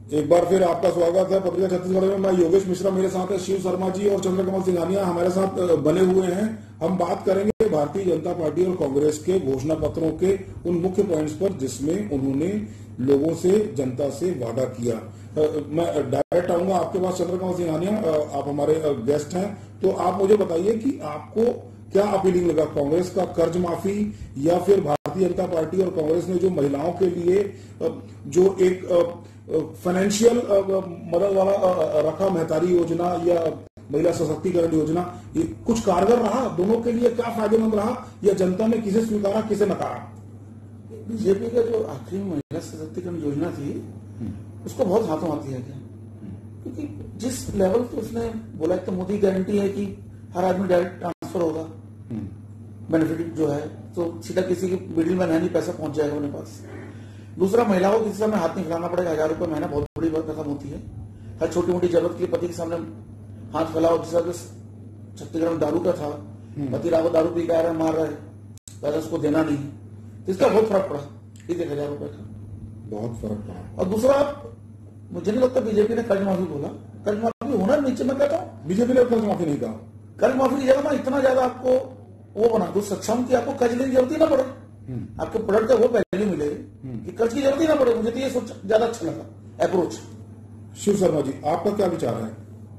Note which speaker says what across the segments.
Speaker 1: एक बार फिर आपका स्वागत है पत्रिका छत्तीसगढ़ में। मैं योगेश मिश्रा, मेरे साथ है शिव शर्मा जी और चंद्रकमल सिंघानिया हमारे साथ बने हुए हैं। हम बात करेंगे भारतीय जनता पार्टी और कांग्रेस के घोषणा पत्रों के उन मुख्य पॉइंट्स पर जिसमें उन्होंने लोगों से, जनता से वादा किया। मैं डायरेक्ट आऊंगा आपके पास चंद्रकमल सिंघानिया, आप हमारे गेस्ट हैं, तो आप मुझे बताइए कि आपको क्या अपीलिंग लगा, कांग्रेस का कर्ज माफी या फिर भारतीय जनता पार्टी और कांग्रेस ने जो महिलाओं के लिए जो एक फाइनेंशियल मदद वाला रखा, महतारी योजना या महिला सशक्तिकरण योजना, ये कुछ कारगर रहा? दोनों के लिए क्या फायदेमंद रहा या जनता ने किसे स्वीकारा किसे नकारा?
Speaker 2: बीजेपी का जो आखिरी महिला सशक्तिकरण योजना थी उसको बहुत हाथों हाथ दिया गया, क्योंकि जिस लेवल पे उसने बोला, एक तो मोदी गारंटी है कि हर आदमी डायरेक्ट ट्रांसफर होगा, बेनिफिट जो है तो सीधा किसी की मिडिल मैन है नहीं, पैसा पहुंच जाएगा उन्हें पास। दूसरा, महिलाओं को किसी सामने हाथ नहीं फैलाना पड़ेगा। 1000 रुपये महीना बहुत बड़ी रकम होती है। हर छोटी मोटी जरूरत के लिए पति के सामने हाथ फैलाओ। जिस तरह छत्तीसगढ़ में दारू का था, पति रावत दारू पी के आ रहा है, मार रहा है, पहले उसको देना नहीं, तो इसका बहुत फर्क पड़ा। 1000 रुपये का
Speaker 1: बहुत फर्क पड़ा।
Speaker 2: और दूसरा, मुझे नहीं लगता बीजेपी ने कर्ज माफी बोला। कर्ज माफी होना नीचे, मैं कहता हूँ
Speaker 1: बीजेपी ने कर्ज माफी नहीं कहा। कर्ज
Speaker 2: माफी की जगह ना इतना ज्यादा आपको वो बना दो सक्षम कि आपको कर्ज लेने की जरूरत ही ना पड़े, आपके प्रोडक्ट का वो वैल्यू मिले कि कर्ज की जरूरत ही ना पड़े। मुझे तो ये सोच ज्यादा अच्छा लगा अप्रोच।
Speaker 1: शिव शर्मा जी, आपका क्या विचार है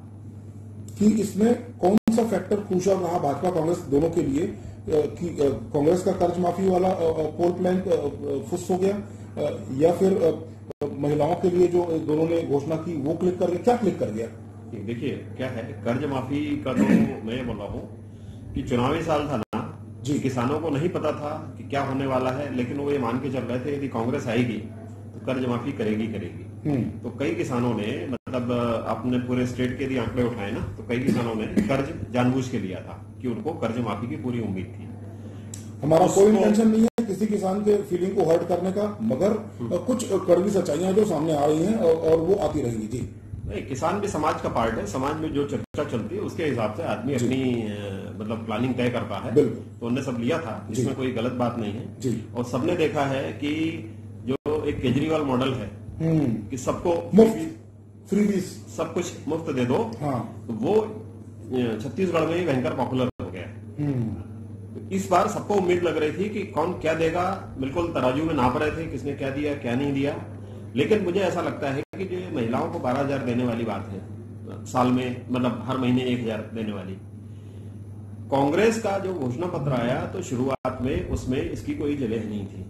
Speaker 1: कि इसमें कौन सा फैक्टर क्रूशियल रहा भाजपा कांग्रेस दोनों के लिए कि कांग्रेस का कर्ज माफी वाला पोल प्लान फुस हो गया या फिर महिलाओं के लिए जो दोनों ने घोषणा की वो क्लिक कर गया? क्या क्लिक कर गया?
Speaker 3: देखिए क्या है, कर्ज माफी का तो मैं ये बोल रहा हूँ कि चुनावी साल था ना जी, किसानों को नहीं पता था कि क्या होने वाला है, लेकिन वो ये मान के चल रहे थे यदि कांग्रेस आएगी तो कर्ज माफी करेगी। तो कई किसानों ने, मतलब आपने पूरे स्टेट के यदि आंकड़े उठाए ना, तो कई किसानों ने कर्ज जानबूझ के लिया था कि उनको कर्ज माफी की पूरी उम्मीद थी।
Speaker 1: हमारा कोई इंटेंशन नहीं है किसी किसान के फीलिंग को हर्ट करने का, मगर कुछ कड़वी सच्चाइयां जो सामने आ रही हैं और वो आती रहेंगी। जी
Speaker 3: नहीं, किसान भी समाज का पार्ट है। समाज में जो चर्चा चलती है उसके हिसाब से आदमी अपनी मतलब प्लानिंग तय करता है। तो उन्होंने सब लिया था, इसमें कोई गलत बात नहीं है। और सबने देखा है कि जो एक केजरीवाल मॉडल है कि सबको
Speaker 1: फ्री
Speaker 3: सब कुछ मुफ्त दे दो, तो वो छत्तीसगढ़ में ही भयंकर पॉपुलर हो गया। इस बार सबको उम्मीद लग रही थी कि कौन क्या देगा, बिल्कुल तराजू में नाप रहे थे किसने क्या दिया क्या नहीं दिया। लेकिन मुझे ऐसा लगता है कि जो महिलाओं को 12,000 देने वाली बात है साल में, मतलब हर महीने 1,000 देने वाली, कांग्रेस का जो घोषणा पत्र आया तो शुरुआत में उसमें इसकी कोई जगह नहीं थी।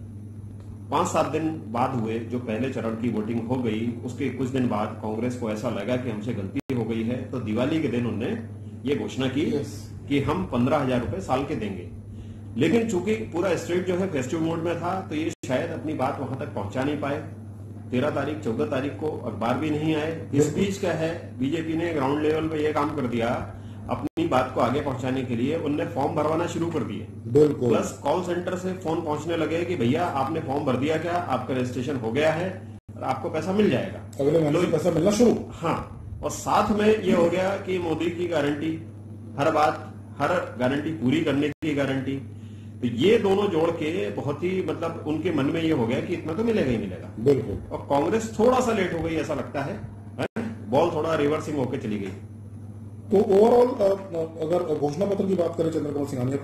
Speaker 3: 5-7 दिन बाद हुए जो पहले चरण की वोटिंग हो गई, उसके कुछ दिन बाद कांग्रेस को ऐसा लगा कि हमसे गलती हो गई है, तो दिवाली के दिन उन्होंने ये घोषणा की कि हम 15,000 रुपए साल के देंगे। लेकिन चूंकि पूरा स्टेट जो है फेस्टिव मोड में था, तो ये शायद अपनी बात वहां तक पहुंचा नहीं पाए। 13 तारीख 14 तारीख को अखबार भी नहीं आए। इस बीच क्या है, बीजेपी ने ग्राउंड लेवल पे ये काम कर दिया, अपनी बात को आगे पहुंचाने के लिए उनने फॉर्म भरवाना शुरू कर दिए।
Speaker 1: बिल्कुल।
Speaker 3: प्लस कॉल सेंटर से फोन पहुंचने लगे कि भैया आपने फॉर्म भर दिया क्या, आपका रजिस्ट्रेशन हो गया है और आपको पैसा मिल जाएगा,
Speaker 1: अगले महीने से पैसा मिलना शुरू।
Speaker 3: हाँ, और साथ में ये हो गया कि मोदी की गारंटी, हर बात, हर गारंटी पूरी करने की गारंटी। तो ये दोनों जोड़ के बहुत ही, मतलब उनके मन में ये हो गया कि इतना तो मिलेगा ही मिलेगा।
Speaker 1: बिल्कुल।
Speaker 3: और कांग्रेस थोड़ा सा लेट हो गई ऐसा लगता है, बॉल थोड़ा रिवर्सिंग होकर चली गई।
Speaker 1: तो ओवरऑल अगर घोषणा पत्र की बात करें चंद्रकमल सिंघानिया,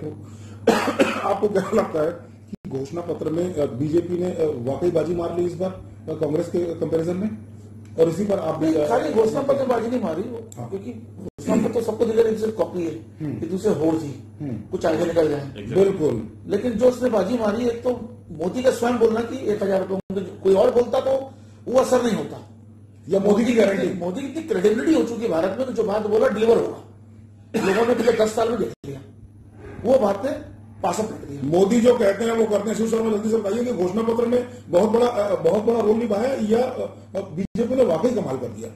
Speaker 1: तो आपको क्या लगता है कि घोषणा पत्र में बीजेपी ने वाकई बाजी मार ली इस बार कांग्रेस के कंपैरिजन में? और इसी पर आप
Speaker 2: खाली घोषणा पत्र बाजी नहीं मारी, क्योंकि घोषणा पत्र सबको दिख रहा है कॉपी है कि दूसरे होड़ थी, कुछ आगे निकल जाए।
Speaker 1: बिल्कुल।
Speaker 2: लेकिन जो उसने बाजी मारी, एक तो मोदी का स्वयं बोलना कि 1,000 रुपये, कोई और बोलता तो वो असर नहीं होता,
Speaker 1: या मोदी की गारंटी,
Speaker 2: मोदी की क्रेडिबिलिटी हो चुकी है भारत में, तो जो बात बोला डिलीवर होगा। लोगों ने पिछले 10 साल में देख लिया, वो बातें पासअप कर दी।
Speaker 1: मोदी जो कहते हैं वो करते हैं। शिव शर्मा, जल्दी से बताइए कि घोषणा पत्र में बहुत बड़ा रोल निभाया या बीजेपी ने वाकई कमाल कर दिया?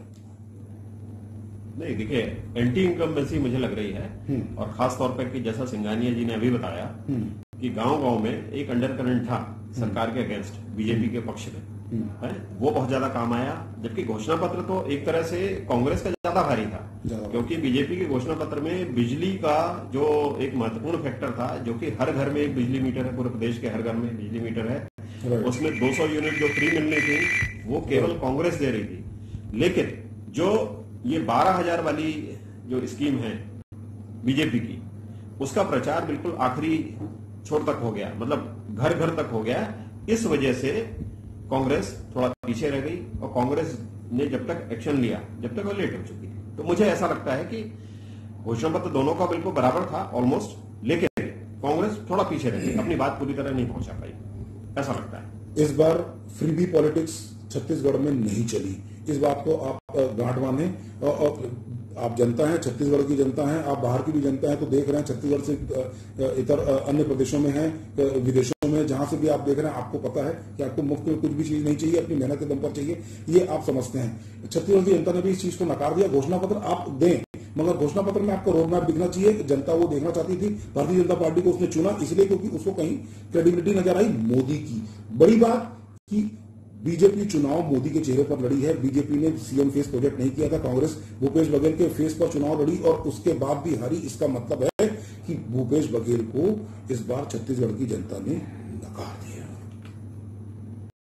Speaker 3: नहीं, देखिए एंटी इनकम्बेंसी मुझे लग रही है, और खास तौर पर कि जैसा सिंघानिया जी ने अभी बताया कि गांव-गांव में एक अंडर करंट था सरकार के अगेंस्ट, बीजेपी के पक्ष में है, वो बहुत ज्यादा काम आया। जबकि घोषणा पत्र तो एक तरह से कांग्रेस का ज्यादा भारी था, क्योंकि बीजेपी के घोषणा पत्र में बिजली का जो एक महत्वपूर्ण फैक्टर था, जो कि हर घर में एक बिजली मीटर है, पूरे प्रदेश के हर घर में बिजली मीटर है, उसमें 200 यूनिट जो फ्री मिलनी थी वो केवल कांग्रेस दे रही थी। लेकिन जो ये 12,000 वाली जो स्कीम है बीजेपी की, उसका प्रचार बिल्कुल आखिरी छोर तक हो गया, मतलब घर घर तक हो गया। इस वजह से कांग्रेस थोड़ा पीछे रह गई और कांग्रेस ने जब तक एक्शन लिया, जब तक वो लेट हो चुकी थी। तो मुझे ऐसा लगता है कि घोषणा पत्र दोनों का बिल्कुल बराबर था ऑलमोस्ट, लेकिन कांग्रेस थोड़ा पीछे रह गई, अपनी बात पूरी तरह नहीं पहुंचा पाई, ऐसा लगता है।
Speaker 1: इस बार फ्रीबी पॉलिटिक्स छत्तीसगढ़ में नहीं चली, इस बात को आप गांठ बांधे। और आप जनता है, छत्तीसगढ़ की जनता है, आप बाहर की भी जनता है, तो देख रहे हैं छत्तीसगढ़ से इतर अन्य प्रदेशों में है, विदेशों में, जहां से भी आप देख रहे हैं, आपको पता है कि आपको मुफ्त में कुछ भी चीज नहीं चाहिए, अपनी मेहनत के दम पर चाहिए, ये आप समझते हैं। छत्तीसगढ़ की जनता ने भी इस चीज को नकार दिया। घोषणा पत्र आप दें, मगर घोषणा पत्र में आपको रोड मैप दिखना चाहिए। जनता वो देखना चाहती थी। भारतीय जनता पार्टी को उसने चुना इसलिए क्योंकि उसको कहीं क्रेडिबिलिटी नजर आई मोदी की। बड़ी बात कि बीजेपी चुनाव मोदी के चेहरे पर लड़ी है। बीजेपी ने सीएम फेस प्रोजेक्ट नहीं किया था, कांग्रेस भूपेश बघेल के फेस पर चुनाव लड़ी और उसके बाद भी हारी। इसका मतलब है कि भूपेश बघेल को इस बार छत्तीसगढ़ की जनता ने नकार दिया।